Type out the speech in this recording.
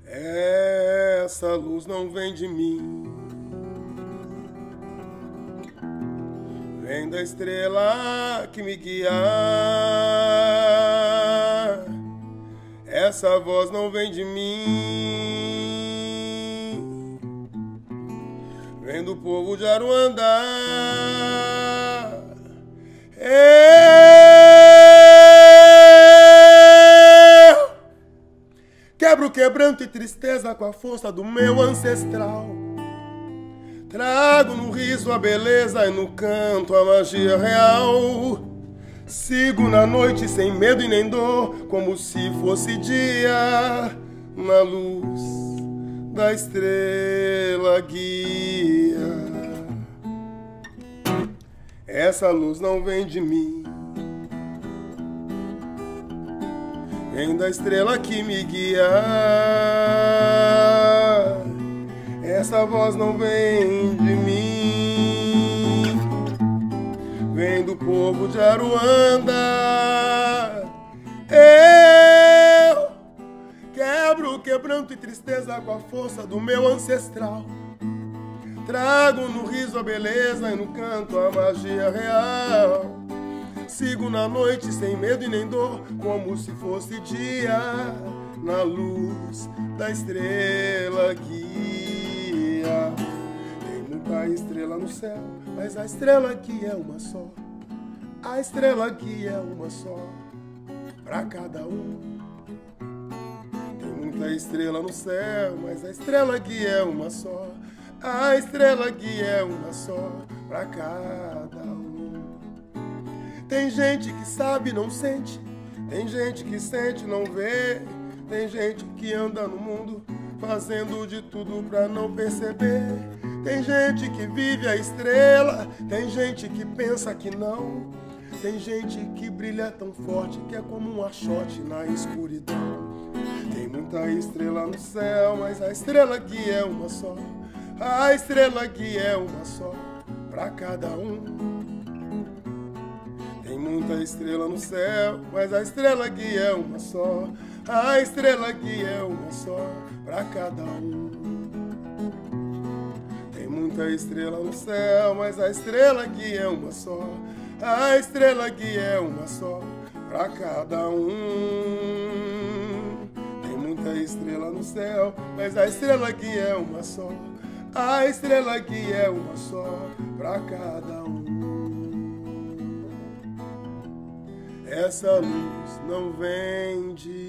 Essa luz não vem de mim, vem da estrela que me guia. Essa voz não vem de mim, vem do povo de Aruandá. Quebro quebranto e tristeza com a força do meu ancestral. Trago no riso a beleza e no canto a magia real. Sigo na noite sem medo e nem dor, como se fosse dia. Na luz da estrela guia. Essa luz não vem de mim, vem da estrela que me guia. Essa voz não vem de mim, vem do povo de Aruanda. Eu quebro quebranto e tristeza com a força do meu ancestral. Trago no riso a beleza e no canto a magia real. Sigo na noite sem medo e nem dor, como se fosse dia. Na luz da estrela guia. Tem muita estrela no céu, mas a estrela aqui é uma só. A estrela aqui é uma só, pra cada um. Tem muita estrela no céu, mas a estrela aqui é uma só. A estrela aqui é uma só, pra cada um. Tem gente que sabe e não sente, tem gente que sente e não vê. Tem gente que anda no mundo fazendo de tudo pra não perceber. Tem gente que vive a estrela, tem gente que pensa que não. Tem gente que brilha tão forte que é como um achote na escuridão. Tem muita estrela no céu, mas a estrela aqui é uma só. A estrela aqui é uma só, pra cada um. Tem muita estrela no céu, mas a estrela aqui é uma só. A estrela aqui é uma só, pra cada um. Tem muita estrela no céu, mas a estrela aqui é uma só. A estrela aqui é uma só, pra cada um. Tem muita estrela no céu, mas a estrela aqui é uma só. A estrela aqui é uma só, pra cada um. Essa luz não vem de